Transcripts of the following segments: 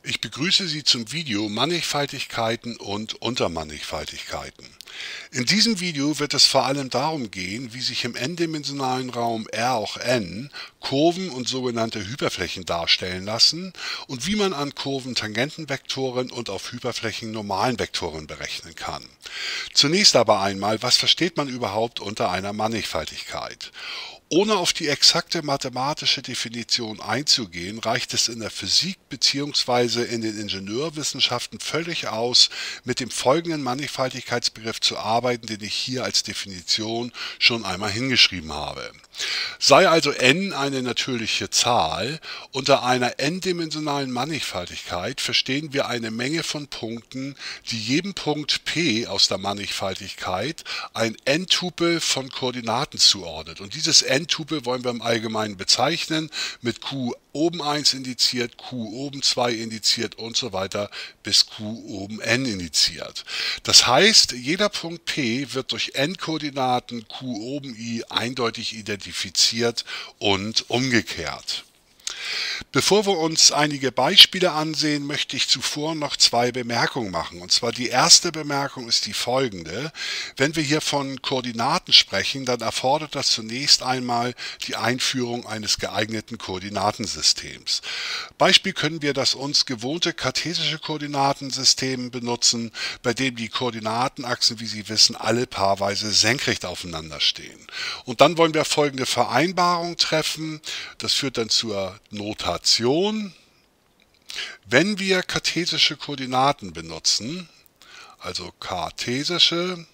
Ich begrüße Sie zum Video Mannigfaltigkeiten und Untermannigfaltigkeiten. In diesem Video wird es vor allem darum gehen, wie sich im n-dimensionalen Raum R auch n Kurven und sogenannte Hyperflächen darstellen lassen und wie man an Kurven Tangentenvektoren und auf Hyperflächen Normalenvektoren berechnen kann. Zunächst aber einmal, was versteht man überhaupt unter einer Mannigfaltigkeit? Ohne auf die exakte mathematische Definition einzugehen, reicht es in der Physik bzw. in den Ingenieurwissenschaften völlig aus, mit dem folgenden Mannigfaltigkeitsbegriff zu arbeiten, den ich hier als Definition schon einmal hingeschrieben habe. Sei also n eine natürliche Zahl, unter einer n-dimensionalen Mannigfaltigkeit verstehen wir eine Menge von Punkten, die jedem Punkt P aus der Mannigfaltigkeit ein n-Tupel von Koordinaten zuordnet. Und dieses n-Tupel wollen wir im Allgemeinen bezeichnen mit q oben 1 indiziert, q oben 2 indiziert und so weiter bis q oben n indiziert. Das heißt, jeder Punkt P wird durch n-Koordinaten q oben i eindeutig identifiziert und umgekehrt. Bevor wir uns einige Beispiele ansehen, möchte ich zuvor noch zwei Bemerkungen machen. Und zwar die erste Bemerkung ist die folgende. Wenn wir hier von Koordinaten sprechen, dann erfordert das zunächst einmal die Einführung eines geeigneten Koordinatensystems. Beispiel können wir das uns gewohnte kartesische Koordinatensystem benutzen, bei dem die Koordinatenachsen, wie Sie wissen, alle paarweise senkrecht aufeinander stehen. Und dann wollen wir folgende Vereinbarung treffen. Das führt dann zur Notation. Wenn wir kartesische Koordinaten benutzen, also kartesische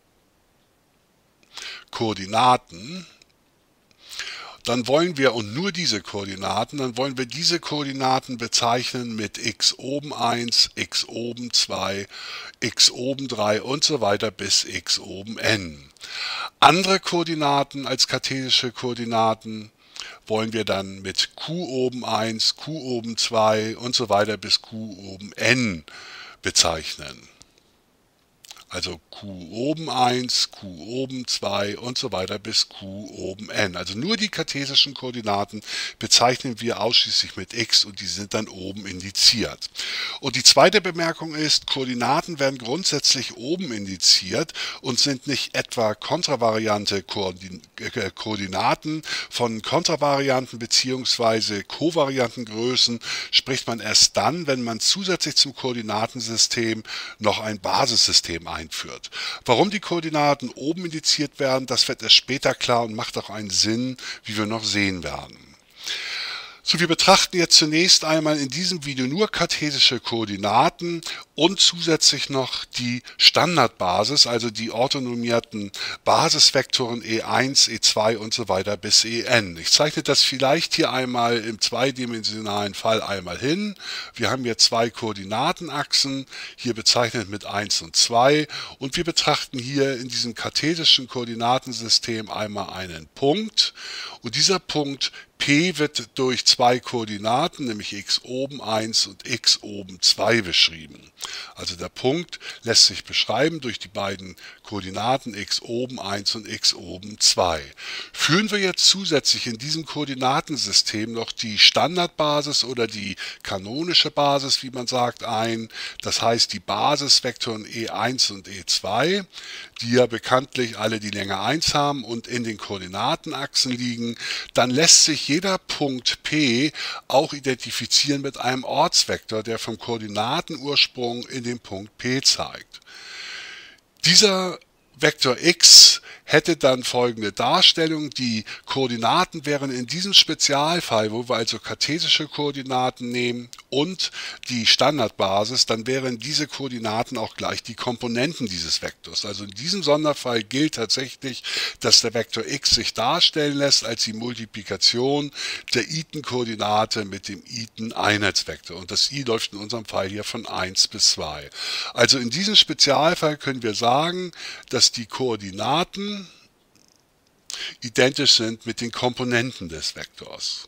Koordinaten, dann wollen wir, und nur diese Koordinaten, dann wollen wir diese Koordinaten bezeichnen mit x oben 1, x oben 2, x oben 3 und so weiter bis x oben n. Andere Koordinaten als kartesische Koordinaten wollen wir dann mit q oben 1, q oben 2 und so weiter bis q oben n bezeichnen. Also q oben 1, q oben 2 und so weiter bis q oben n. Also nur die kartesischen Koordinaten bezeichnen wir ausschließlich mit x und die sind dann oben indiziert. Und die zweite Bemerkung ist, Koordinaten werden grundsätzlich oben indiziert und sind nicht etwa kontravariante Koordinaten. Von kontravarianten bzw. kovarianten Größen spricht man erst dann, wenn man zusätzlich zum Koordinatensystem noch ein Basissystem einführt. Warum die Koordinaten oben indiziert werden, das wird erst später klar und macht auch einen Sinn, wie wir noch sehen werden. So, wir betrachten jetzt zunächst einmal in diesem Video nur kartesische Koordinaten und zusätzlich noch die Standardbasis, also die orthonormierten Basisvektoren E1, E2 und so weiter bis En. Ich zeichne das vielleicht hier einmal im zweidimensionalen Fall einmal hin. Wir haben hier zwei Koordinatenachsen, hier bezeichnet mit 1 und 2, und wir betrachten hier in diesem kartesischen Koordinatensystem einmal einen Punkt, und dieser Punkt P wird durch zwei Koordinaten, nämlich x oben 1 und x oben 2 beschrieben. Also der Punkt lässt sich beschreiben durch die beiden Koordinaten x oben 1 und x oben 2. Führen wir jetzt zusätzlich in diesem Koordinatensystem noch die Standardbasis oder die kanonische Basis, wie man sagt, ein, das heißt die Basisvektoren E1 und E2, die ja bekanntlich alle die Länge 1 haben und in den Koordinatenachsen liegen, dann lässt sich jeder Punkt P auch identifizieren mit einem Ortsvektor, der vom Koordinatenursprung in den Punkt P zeigt. Dieser Vektor x hätte dann folgende Darstellung. Die Koordinaten wären in diesem Spezialfall, wo wir also kartesische Koordinaten nehmen und die Standardbasis, dann wären diese Koordinaten auch gleich die Komponenten dieses Vektors. Also in diesem Sonderfall gilt tatsächlich, dass der Vektor x sich darstellen lässt als die Multiplikation der Iten-Koordinate mit dem Iten-Einheitsvektor. Und das i läuft in unserem Fall hier von 1 bis 2. Also in diesem Spezialfall können wir sagen, dass die Koordinaten identisch sind mit den Komponenten des Vektors.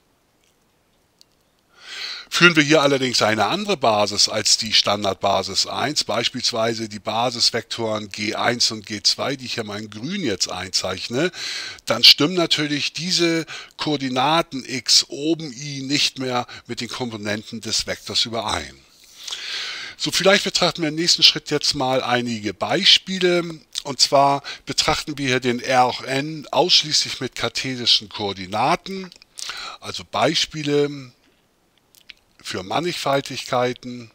Führen wir hier allerdings eine andere Basis als die Standardbasis 1, beispielsweise die Basisvektoren G1 und G2, die ich hier mal in grün jetzt einzeichne, dann stimmen natürlich diese Koordinaten x oben i nicht mehr mit den Komponenten des Vektors überein. So, vielleicht betrachten wir im nächsten Schritt jetzt mal einige Beispiele. Und zwar betrachten wir hier den R hoch n ausschließlich mit kartesischen Koordinaten, also Beispiele für Mannigfaltigkeiten.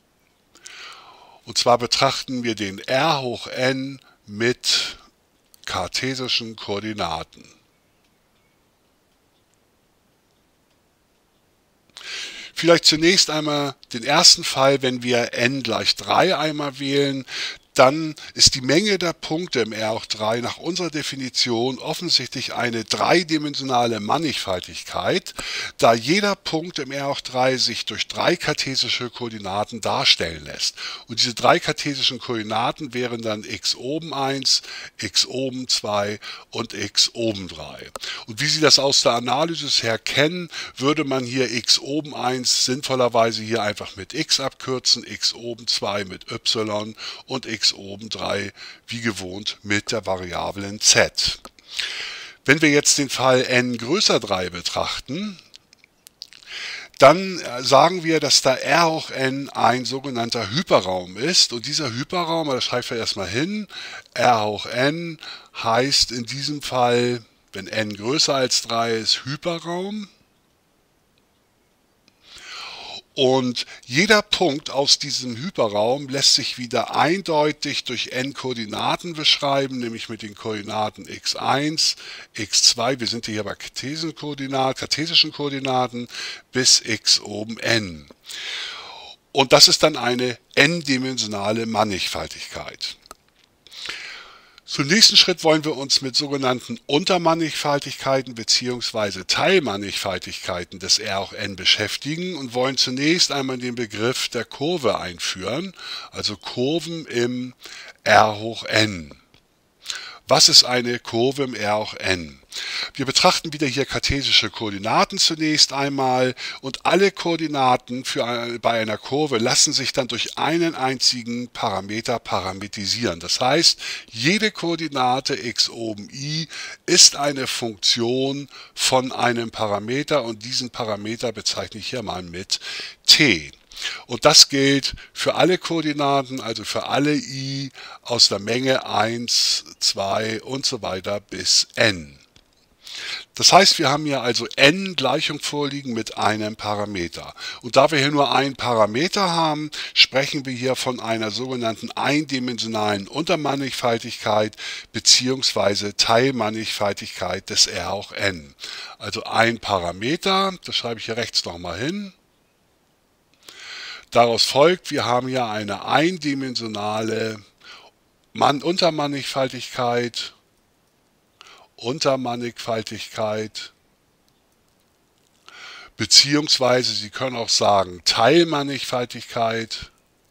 Und zwar betrachten wir den R hoch n mit kartesischen Koordinaten. Vielleicht zunächst einmal den ersten Fall, wenn wir n gleich 3 einmal wählen, dann ist die Menge der Punkte im R hoch 3 nach unserer Definition offensichtlich eine dreidimensionale Mannigfaltigkeit, da jeder Punkt im R hoch 3 sich durch 3 kartesische Koordinaten darstellen lässt. Und diese 3 kartesischen Koordinaten wären dann x oben 1, x oben 2 und x oben 3. Und wie Sie das aus der Analysis her kennen, würde man hier x oben 1 sinnvollerweise hier einfach mit x abkürzen, x oben 2 mit y und x oben 3 wie gewohnt mit der Variablen z. Wenn wir jetzt den Fall n größer 3 betrachten, dann sagen wir, dass da R hoch n ein sogenannter Hyperraum ist. Und dieser Hyperraum, das schreiben wir erstmal hin, R hoch n heißt in diesem Fall, wenn n größer als 3 ist, Hyperraum. Und jeder Punkt aus diesem Hyperraum lässt sich wieder eindeutig durch n Koordinaten beschreiben, nämlich mit den Koordinaten x1, x2, wir sind hier bei kartesischen Koordinaten, bis x oben n. Und das ist dann eine n-dimensionale Mannigfaltigkeit. Zum nächsten Schritt wollen wir uns mit sogenannten Untermannigfaltigkeiten bzw. Teilmannigfaltigkeiten des R hoch n beschäftigen und wollen zunächst einmal den Begriff der Kurve einführen, also Kurven im R hoch n. Was ist eine Kurve im R hoch n? Wir betrachten wieder hier kartesische Koordinaten zunächst einmal und alle Koordinaten bei einer Kurve lassen sich dann durch einen einzigen Parameter parametrisieren. Das heißt, jede Koordinate x oben i ist eine Funktion von einem Parameter und diesen Parameter bezeichne ich hier mal mit t. Und das gilt für alle Koordinaten, also für alle i aus der Menge 1, 2 und so weiter bis n. Das heißt, wir haben hier also n Gleichung vorliegen mit einem Parameter. Und da wir hier nur einen Parameter haben, sprechen wir hier von einer sogenannten eindimensionalen Untermannigfaltigkeit bzw. Teilmannigfaltigkeit des R hoch n. Also ein Parameter, das schreibe ich hier rechts nochmal hin. Daraus folgt, wir haben hier eine eindimensionale Untermannigfaltigkeit, beziehungsweise Sie können auch sagen Teilmannigfaltigkeit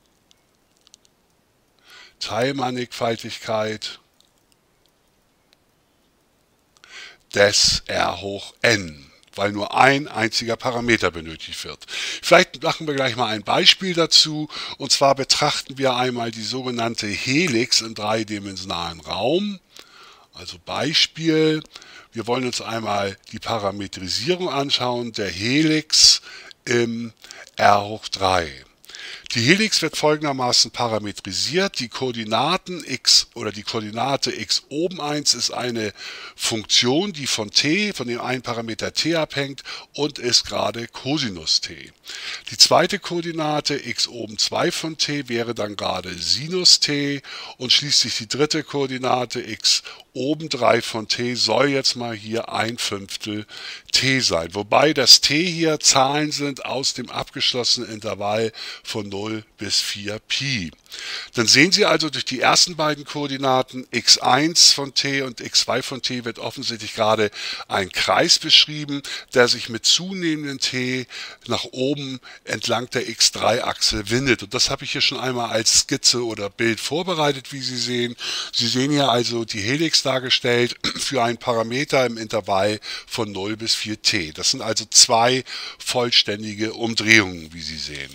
des R hoch n, weil nur ein einziger Parameter benötigt wird. Vielleicht machen wir gleich mal ein Beispiel dazu, und zwar betrachten wir einmal die sogenannte Helix im dreidimensionalen Raum. Also Beispiel, wir wollen uns einmal die Parametrisierung anschauen der Helix im R hoch 3. Die Helix wird folgendermaßen parametrisiert. Die Koordinaten x oder die Koordinate x oben 1 ist eine Funktion, die von t, von dem einen Parameter t abhängt und ist gerade Cosinus t. Die zweite Koordinate x oben 2 von t wäre dann gerade Sinus t und schließlich die dritte Koordinate x oben 3 von t soll jetzt mal hier 1/5 t sein. Wobei das t hier Zahlen sind aus dem abgeschlossenen Intervall von 0 bis 4 Pi. Dann sehen Sie also durch die ersten beiden Koordinaten x1 von t und x2 von t wird offensichtlich gerade ein Kreis beschrieben, der sich mit zunehmendem t nach oben entlang der x3-Achse windet. Und das habe ich hier schon einmal als Skizze oder Bild vorbereitet, wie Sie sehen. Sie sehen hier also die Helix dargestellt für einen Parameter im Intervall von 0 bis 4t. Das sind also zwei vollständige Umdrehungen, wie Sie sehen.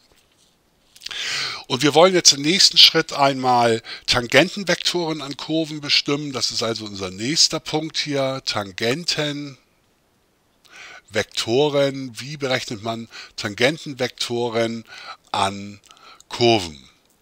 Und wir wollen jetzt im nächsten Schritt einmal Tangentenvektoren an Kurven bestimmen. Das ist also unser nächster Punkt hier. Tangentenvektoren. Wie berechnet man Tangentenvektoren an Kurven.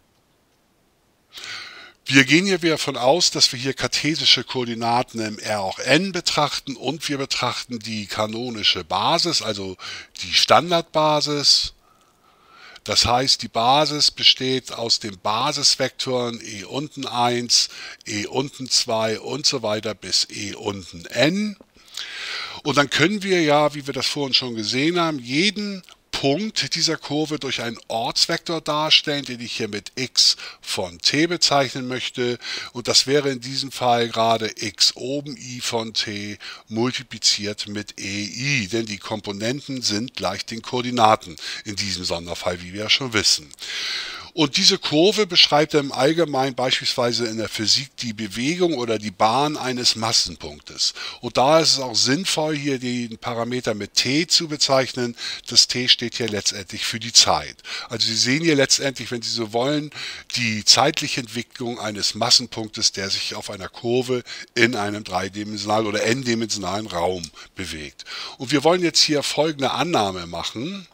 Wir gehen hier wieder davon aus, dass wir hier kartesische Koordinaten im R auch n betrachten und wir betrachten die kanonische Basis, also die Standardbasis. Das heißt, die Basis besteht aus den Basisvektoren e unten 1, e unten 2 und so weiter bis e unten n. Und dann können wir ja, wie wir das vorhin schon gesehen haben, jeden Punkt dieser Kurve durch einen Ortsvektor darstellen, den ich hier mit x von t bezeichnen möchte. Und das wäre in diesem Fall gerade x oben i von t multipliziert mit ei, denn die Komponenten sind gleich den Koordinaten in diesem Sonderfall, wie wir ja schon wissen. Und diese Kurve beschreibt im Allgemeinen beispielsweise in der Physik die Bewegung oder die Bahn eines Massenpunktes. Und da ist es auch sinnvoll, hier den Parameter mit t zu bezeichnen. Das t steht hier letztendlich für die Zeit. Also Sie sehen hier letztendlich, wenn Sie so wollen, die zeitliche Entwicklung eines Massenpunktes, der sich auf einer Kurve in einem dreidimensionalen oder n-dimensionalen Raum bewegt. Und wir wollen jetzt hier folgende Annahme machen.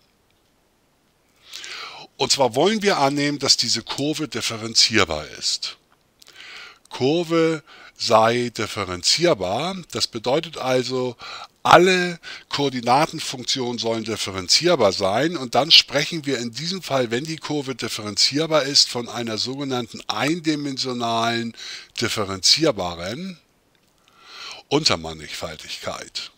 Und zwar wollen wir annehmen, dass diese Kurve differenzierbar ist. Kurve sei differenzierbar. Das bedeutet also, alle Koordinatenfunktionen sollen differenzierbar sein. Und dann sprechen wir in diesem Fall, wenn die Kurve differenzierbar ist, von einer sogenannten eindimensionalen differenzierbaren Untermannigfaltigkeit.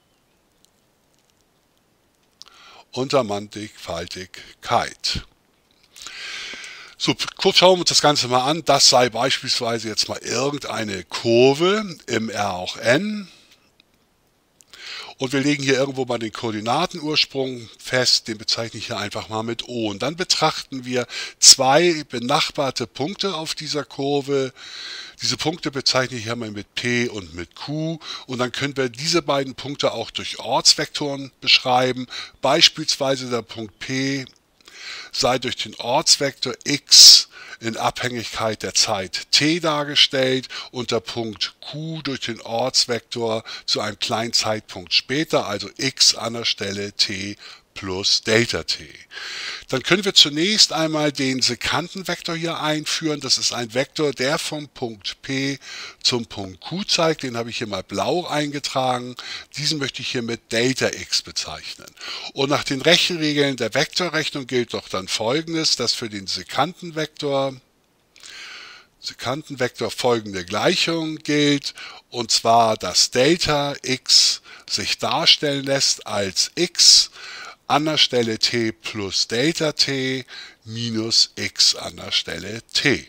Untermannigfaltigkeit. So, kurz schauen wir uns das Ganze mal an. Das sei beispielsweise jetzt mal irgendeine Kurve im R auch n. Und wir legen hier irgendwo mal den Koordinatenursprung fest, den bezeichne ich hier einfach mal mit O. Und dann betrachten wir zwei benachbarte Punkte auf dieser Kurve. Diese Punkte bezeichne ich hier mal mit P und mit Q. Und dann können wir diese beiden Punkte auch durch Ortsvektoren beschreiben. Beispielsweise der Punkt P sei durch den Ortsvektor x in Abhängigkeit der Zeit t dargestellt und der Punkt Q durch den Ortsvektor zu einem kleinen Zeitpunkt später, also x an der Stelle t plus Delta t. Dann können wir zunächst einmal den Sekantenvektor hier einführen. Das ist ein Vektor, der vom Punkt P zum Punkt Q zeigt. Den habe ich hier mal blau eingetragen. Diesen möchte ich hier mit Delta x bezeichnen. Und nach den Rechenregeln der Vektorrechnung gilt doch dann Folgendes, dass für den Sekantenvektor folgende Gleichung gilt, und zwar, dass Delta x sich darstellen lässt als x an der Stelle t plus Delta t minus x an der Stelle t.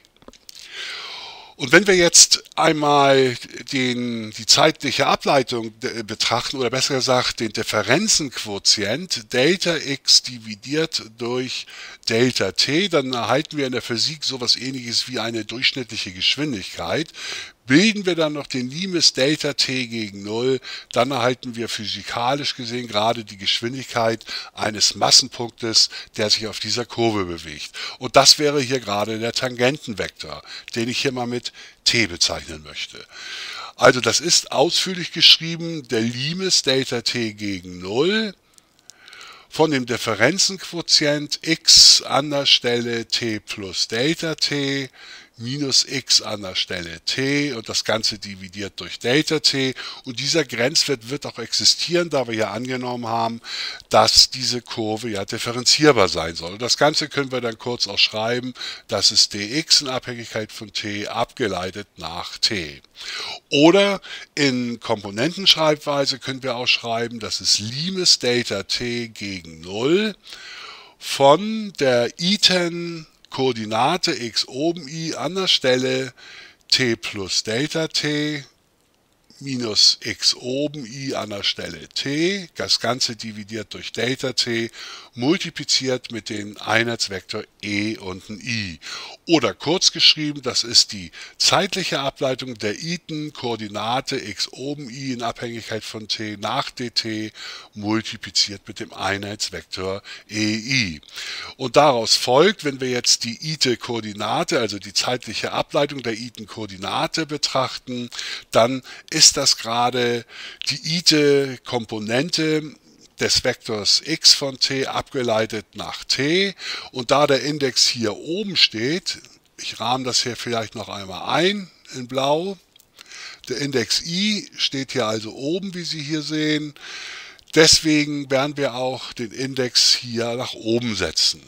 Und wenn wir jetzt einmal die zeitliche Ableitung betrachten, oder besser gesagt den Differenzenquotient Delta x dividiert durch Delta t, dann erhalten wir in der Physik sowas Ähnliches wie eine durchschnittliche Geschwindigkeit. Bilden wir dann noch den Limes Delta t gegen 0, dann erhalten wir physikalisch gesehen gerade die Geschwindigkeit eines Massenpunktes, der sich auf dieser Kurve bewegt. Und das wäre hier gerade der Tangentenvektor, den ich hier mal mit t bezeichnen möchte. Also das ist ausführlich geschrieben, der Limes Delta t gegen 0 von dem Differenzenquotient x an der Stelle t plus Delta t minus x an der Stelle t und das Ganze dividiert durch Delta t. Und dieser Grenzwert wird auch existieren, da wir ja angenommen haben, dass diese Kurve ja differenzierbar sein soll. Und das Ganze können wir dann kurz auch schreiben, das ist dx in Abhängigkeit von t abgeleitet nach t. Oder in Komponentenschreibweise können wir auch schreiben, das ist Limes Delta t gegen 0 von der iten Koordinate x oben i an der Stelle t plus Delta t minus x oben i an der Stelle t, das Ganze dividiert durch Delta t, multipliziert mit dem Einheitsvektor e unten i. Oder kurz geschrieben, das ist die zeitliche Ableitung der iten-Koordinate x oben i in Abhängigkeit von t nach dt, multipliziert mit dem Einheitsvektor ei. Und daraus folgt, wenn wir jetzt die ite-Koordinate, also die zeitliche Ableitung der iten-Koordinate betrachten, dann ist das gerade die ite-Komponente des Vektors x von t abgeleitet nach t, und da der Index hier oben steht, ich rahme das hier vielleicht noch einmal ein in blau, der Index i steht hier also oben, wie Sie hier sehen, deswegen werden wir auch den Index hier nach oben setzen.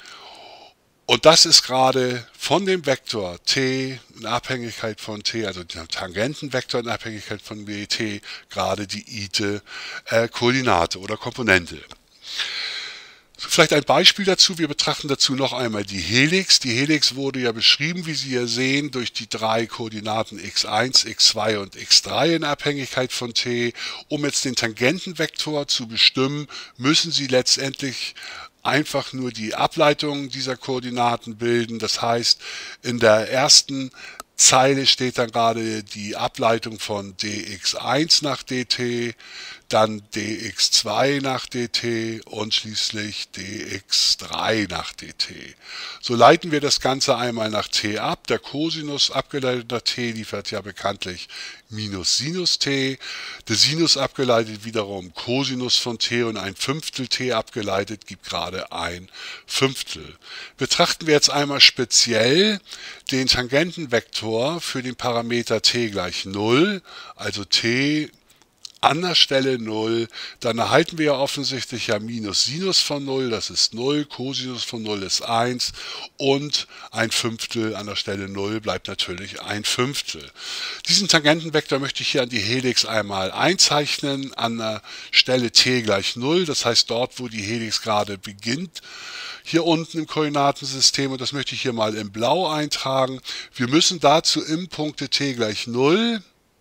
Und das ist gerade von dem Vektor t in Abhängigkeit von t, also dem Tangentenvektor in Abhängigkeit von t, gerade die i-te Koordinate oder Komponente. Vielleicht ein Beispiel dazu. Wir betrachten dazu noch einmal die Helix. Die Helix wurde ja beschrieben, wie Sie hier sehen, durch die drei Koordinaten x1, x2 und x3 in Abhängigkeit von t. Um jetzt den Tangentenvektor zu bestimmen, müssen Sie letztendlich einfach nur die Ableitung dieser Koordinaten bilden. Das heißt, in der ersten Zeile steht dann gerade die Ableitung von dx1 nach dt, dann dx2 nach dt und schließlich dx3 nach dt. So leiten wir das Ganze einmal nach t ab. Der Cosinus abgeleitet nach t liefert ja bekanntlich minus Sinus t. Der Sinus abgeleitet wiederum Cosinus von t, und ein Fünftel t abgeleitet gibt gerade ein Fünftel. Betrachten wir jetzt einmal speziell den Tangentenvektor für den Parameter t gleich 0, also t an der Stelle 0, dann erhalten wir ja offensichtlich ja minus Sinus von 0, das ist 0, Cosinus von 0 ist 1 und ein Fünftel an der Stelle 0 bleibt natürlich ein Fünftel. Diesen Tangentenvektor möchte ich hier an die Helix einmal einzeichnen, an der Stelle t gleich 0, das heißt dort, wo die Helix gerade beginnt, hier unten im Koordinatensystem, und das möchte ich hier mal in blau eintragen. Wir müssen dazu im Punkte t gleich 0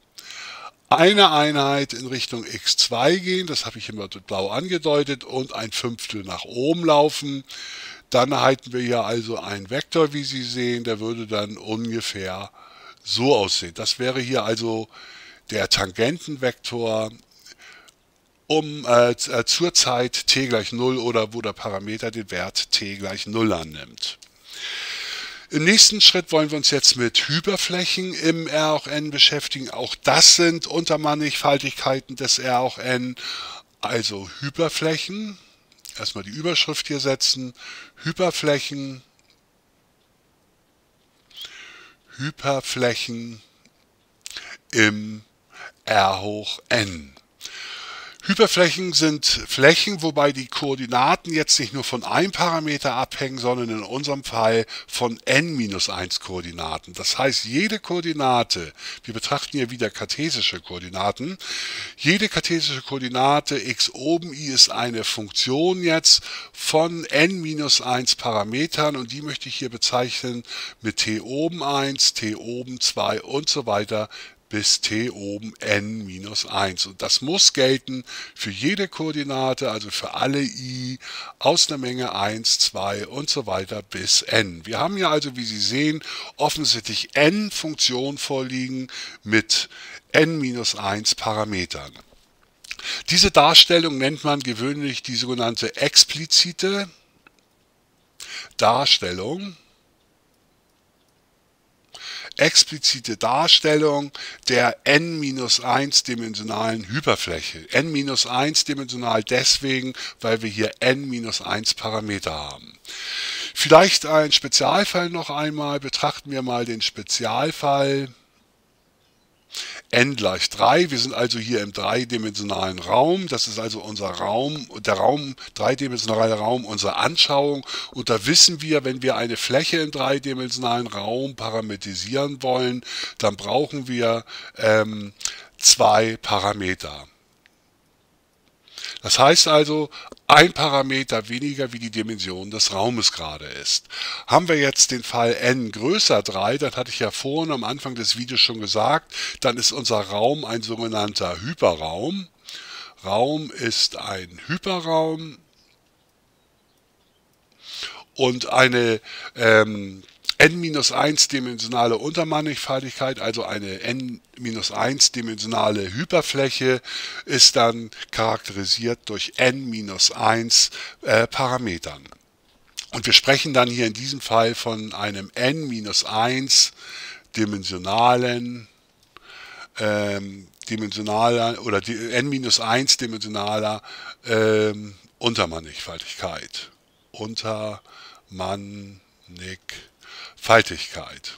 eine Einheit in Richtung x2 gehen, das habe ich immer mit blau angedeutet, und ein Fünftel nach oben laufen. Dann erhalten wir hier also einen Vektor, wie Sie sehen, der würde dann ungefähr so aussehen. Das wäre hier also der Tangentenvektor zur Zeit t gleich 0 oder wo der Parameter den Wert t gleich 0 annimmt. Im nächsten Schritt wollen wir uns jetzt mit Hyperflächen im R auch n beschäftigen. Auch das sind Untermannigfaltigkeiten des R auch n, also Hyperflächen. Erstmal die Überschrift hier setzen. Hyperflächen im R hoch n. Hyperflächen sind Flächen, wobei die Koordinaten jetzt nicht nur von einem Parameter abhängen, sondern in unserem Fall von n-1 Koordinaten. Das heißt, jede Koordinate, wir betrachten hier wieder kartesische Koordinaten, jede kartesische Koordinate x oben i ist eine Funktion jetzt von n-1 Parametern, und die möchte ich hier bezeichnen mit t oben 1, t oben 2 und so weiter bis t oben n-1. Und das muss gelten für jede Koordinate, also für alle i aus der Menge 1, 2 und so weiter bis n. Wir haben hier also, wie Sie sehen, offensichtlich n Funktionen vorliegen mit n-1 Parametern. Diese Darstellung nennt man gewöhnlich die sogenannte explizite Darstellung. Explizite Darstellung der n-1 dimensionalen Hyperfläche. n-1 dimensional deswegen, weil wir hier n-1 Parameter haben. Vielleicht ein Spezialfall noch einmal. Betrachten wir mal den Spezialfall n gleich 3. Wir sind also hier im dreidimensionalen Raum. Das ist also unser Raum, der dreidimensionale Raum unserer Anschauung. Und da wissen wir, wenn wir eine Fläche im dreidimensionalen Raum parametrisieren wollen, dann brauchen wir zwei Parameter. Das heißt also, ein Parameter weniger, wie die Dimension des Raumes gerade ist. Haben wir jetzt den Fall n größer 3, das hatte ich ja vorhin am Anfang des Videos schon gesagt, dann ist unser Raum ein sogenannter Hyperraum. Raum ist ein Hyperraum, und eine n-1 dimensionale Untermannigfaltigkeit, also eine n-1 dimensionale Hyperfläche, ist dann charakterisiert durch n-1 Parametern. Und wir sprechen dann hier in diesem Fall von einem n-1 dimensionalen dimensionaler oder n-1 dimensionaler Untermannigfaltigkeit. Untermannigfaltigkeit.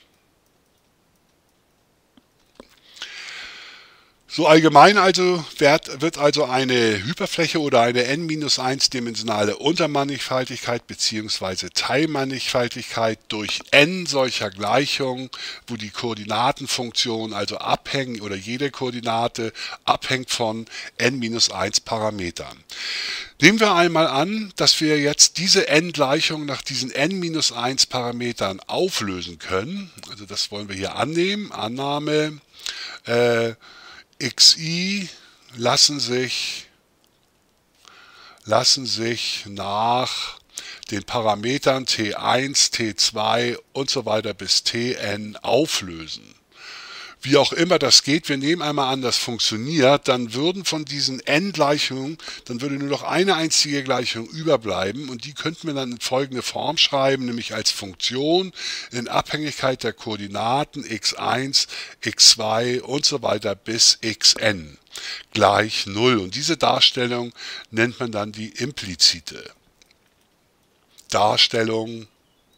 So allgemein also wird also eine Hyperfläche oder eine n-1 dimensionale Untermannigfaltigkeit bzw. Teilmannigfaltigkeit durch n solcher Gleichungen, wo die Koordinatenfunktion also abhängt oder jede Koordinate abhängt von n-1 Parametern. Nehmen wir einmal an, dass wir jetzt diese n-Gleichung nach diesen n-1 Parametern auflösen können. Also das wollen wir hier annehmen. Annahme xi lassen sich nach den Parametern t1, t2 und so weiter bis tn auflösen. Wie auch immer das geht, wir nehmen einmal an, das funktioniert, dann würden von diesen n-Gleichungen, dann würde nur noch eine einzige Gleichung überbleiben und die könnten wir dann in folgende Form schreiben, nämlich als Funktion in Abhängigkeit der Koordinaten x1, x2 und so weiter bis xn gleich 0. Und diese Darstellung nennt man dann die implizite Darstellung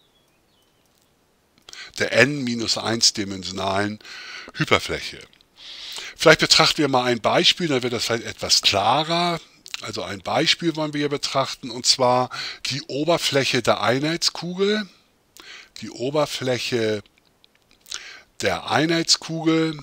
der n-1 dimensionalen Hyperfläche. Vielleicht betrachten wir mal ein Beispiel, dann wird das vielleicht etwas klarer. Also ein Beispiel wollen wir hier betrachten, und zwar die Oberfläche der Einheitskugel. Die Oberfläche der Einheitskugel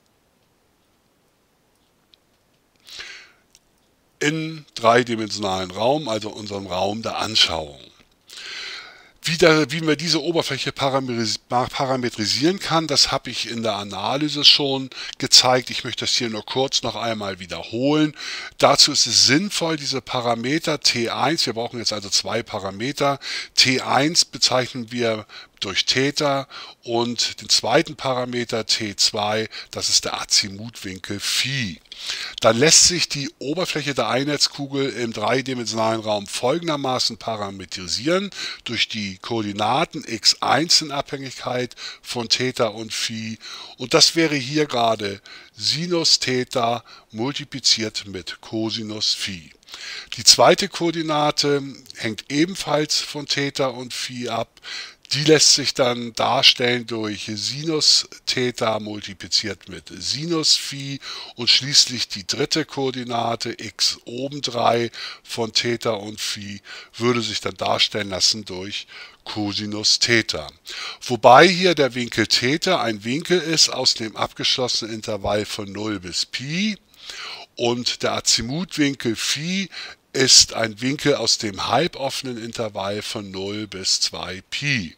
in dreidimensionalen Raum, also unserem Raum der Anschauung. Wie man diese Oberfläche parametrisieren kann, das habe ich in der Analyse schon gezeigt. Ich möchte das hier nur kurz noch einmal wiederholen. Dazu ist es sinnvoll, diese Parameter T1, wir brauchen jetzt also zwei Parameter, T1 bezeichnen wir durch Theta und den zweiten Parameter T2, das ist der Azimutwinkel Phi. Dann lässt sich die Oberfläche der Einheitskugel im dreidimensionalen Raum folgendermaßen parametrisieren durch die Koordinaten x1 in Abhängigkeit von Theta und Phi, und das wäre hier gerade Sinus Theta multipliziert mit Cosinus Phi. Die zweite Koordinate hängt ebenfalls von Theta und Phi ab. Die lässt sich dann darstellen durch Sinus Theta multipliziert mit Sinus Phi, und schließlich die dritte Koordinate x oben 3 von Theta und Phi würde sich dann darstellen lassen durch Cosinus Theta. Wobei hier der Winkel Theta ein Winkel ist aus dem abgeschlossenen Intervall von 0 bis Pi und der Azimutwinkel Phi ist ein Winkel aus dem halboffenen Intervall von 0 bis 2 Pi.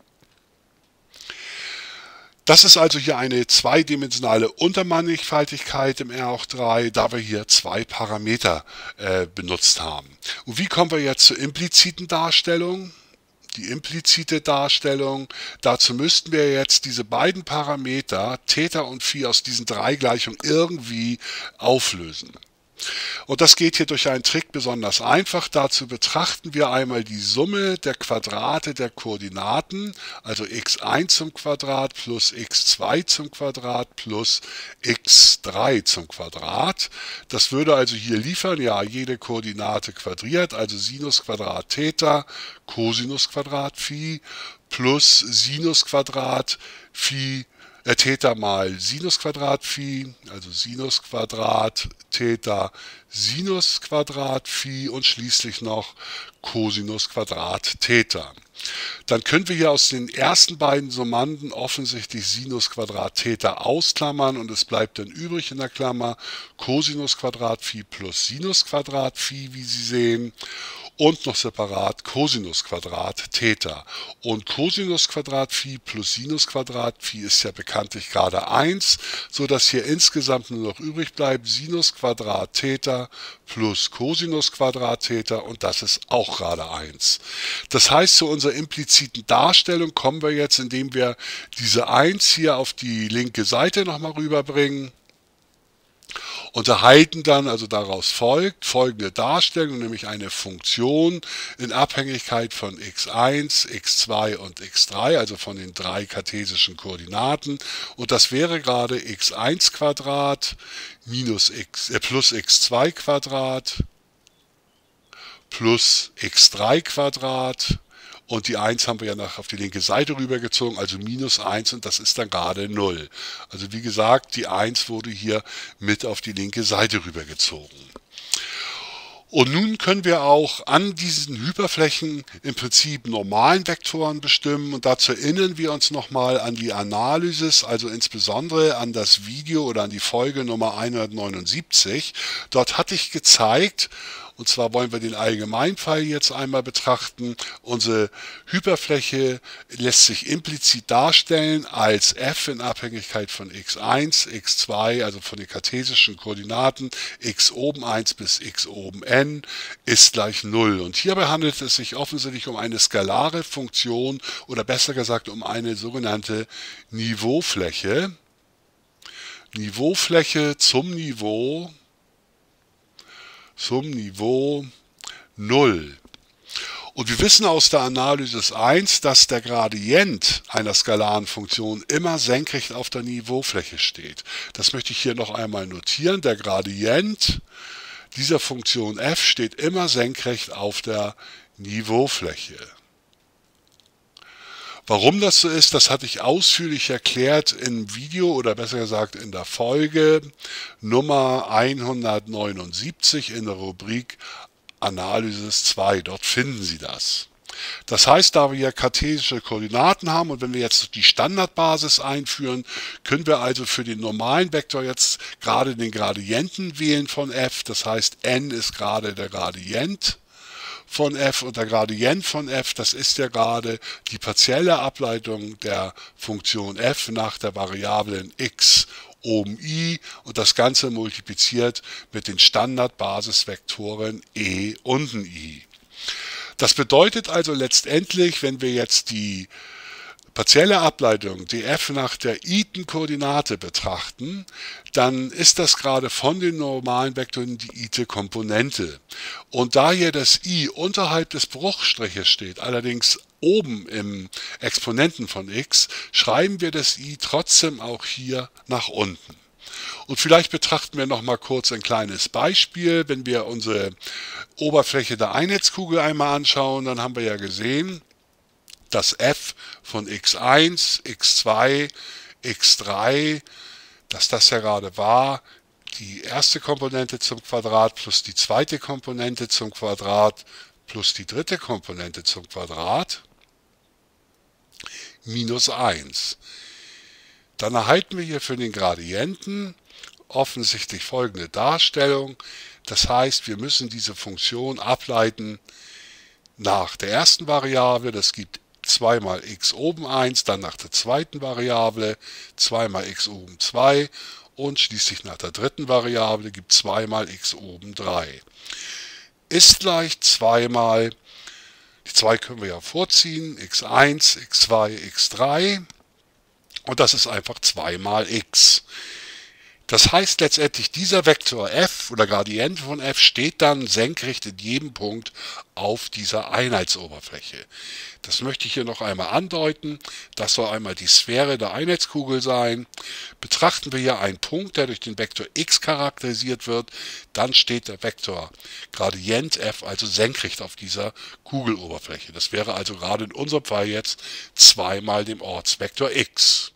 Das ist also hier eine zweidimensionale Untermannigfaltigkeit im R hoch 3, da wir hier zwei Parameter benutzt haben. Und wie kommen wir jetzt zur impliziten Darstellung? Die implizite Darstellung, dazu müssten wir jetzt diese beiden Parameter Theta und Phi aus diesen drei Gleichungen irgendwie auflösen. Und das geht hier durch einen Trick besonders einfach. Dazu betrachten wir einmal die Summe der Quadrate der Koordinaten, also x1 zum Quadrat plus x2 zum Quadrat plus x3 zum Quadrat. Das würde also hier liefern, ja, jede Koordinate quadriert, also Sinus Quadrat Theta, Cosinus Quadrat Phi plus Sinus Quadrat Phi Theta mal Sinus Quadrat Phi, also Sinus Quadrat Theta, Sinus Quadrat Phi und schließlich noch Cosinus Quadrat Theta. Dann können wir hier aus den ersten beiden Summanden offensichtlich Sinus Quadrat Theta ausklammern und es bleibt dann übrig in der Klammer Cosinus Quadrat Phi plus Sinus Quadrat Phi, wie Sie sehen. Und noch separat Cosinus Quadrat Theta. Und Cosinus Quadrat Phi plus Sinus Quadrat Phi ist ja bekanntlich gerade 1, sodass hier insgesamt nur noch übrig bleibt Sinus Quadrat Theta plus Cosinus Quadrat Theta, und das ist auch gerade 1. Das heißt, zu unserer impliziten Darstellung kommen wir jetzt, indem wir diese 1 hier auf die linke Seite nochmal rüberbringen. und erhalten dann, also daraus folgt, folgende Darstellung, nämlich eine Funktion in Abhängigkeit von x1, x2 und x3, also von den drei kartesischen Koordinaten. Und das wäre gerade x1 Quadrat minus plus x2 Quadrat plus x3 Quadrat. Und die 1 haben wir ja auf die linke Seite rübergezogen, also minus 1, und das ist dann gerade 0. Also wie gesagt, die 1 wurde hier mit auf die linke Seite rübergezogen. Und nun können wir auch an diesen Hyperflächen im Prinzip normalen Vektoren bestimmen, und dazu erinnern wir uns nochmal an die Analysis, also insbesondere an das Video oder an die Folge Nummer 179. Dort hatte ich gezeigt, und zwar wollen wir den Allgemeinfall jetzt einmal betrachten. Unsere Hyperfläche lässt sich implizit darstellen als f in Abhängigkeit von x1, x2, also von den kartesischen Koordinaten x oben 1 bis x oben n ist gleich 0. Und hierbei handelt es sich offensichtlich um eine skalare Funktion oder besser gesagt um eine sogenannte Niveaufläche. Niveaufläche zum Niveau 0. Und wir wissen aus der Analysis 1, dass der Gradient einer skalaren Funktion immer senkrecht auf der Niveaufläche steht. Das möchte ich hier noch einmal notieren. Der Gradient dieser Funktion f steht immer senkrecht auf der Niveaufläche. Warum das so ist, das hatte ich ausführlich erklärt im Video oder besser gesagt in der Folge Nummer 179 in der Rubrik Analysis 2. Dort finden Sie das. Das heißt, da wir hier kartesische Koordinaten haben und wenn wir jetzt die Standardbasis einführen, können wir also für den normalen Vektor jetzt gerade den Gradienten wählen von f. Das heißt, n ist gerade der Gradient von f, und der Gradient von f, das ist ja gerade die partielle Ableitung der Funktion f nach der Variablen x oben i, und das Ganze multipliziert mit den Standardbasisvektoren e unten i. Das bedeutet also letztendlich, wenn wir jetzt die partielle Ableitung df nach der i-ten-Koordinate betrachten, dann ist das gerade von den normalen Vektoren die i-te Komponente. Und da hier das i unterhalb des Bruchstriches steht, allerdings oben im Exponenten von x, schreiben wir das i trotzdem auch hier nach unten. Und vielleicht betrachten wir noch mal kurz ein kleines Beispiel. Wenn wir unsere Oberfläche der Einheitskugel einmal anschauen, dann haben wir ja gesehen, dass f von x1, x2, x3, dass das ja gerade war, die erste Komponente zum Quadrat plus die zweite Komponente zum Quadrat plus die dritte Komponente zum Quadrat minus 1. Dann erhalten wir hier für den Gradienten offensichtlich folgende Darstellung. Das heißt, wir müssen diese Funktion ableiten nach der ersten Variable, das gibt 2 mal x oben 1, dann nach der zweiten Variable 2 mal x oben 2 und schließlich nach der dritten Variable gibt 2 mal x oben 3. Ist gleich 2 mal, die 2 können wir ja vorziehen, x1, x2, x3, und das ist einfach 2 mal x. Das heißt letztendlich, dieser Vektor f oder Gradient von f steht dann senkrecht in jedem Punkt auf dieser Einheitsoberfläche. Das möchte ich hier noch einmal andeuten. Das soll einmal die Sphäre der Einheitskugel sein. Betrachten wir hier einen Punkt, der durch den Vektor x charakterisiert wird, dann steht der Vektor Gradient f also senkrecht auf dieser Kugeloberfläche. Das wäre also gerade in unserem Fall jetzt 2 mal dem Ortsvektor x.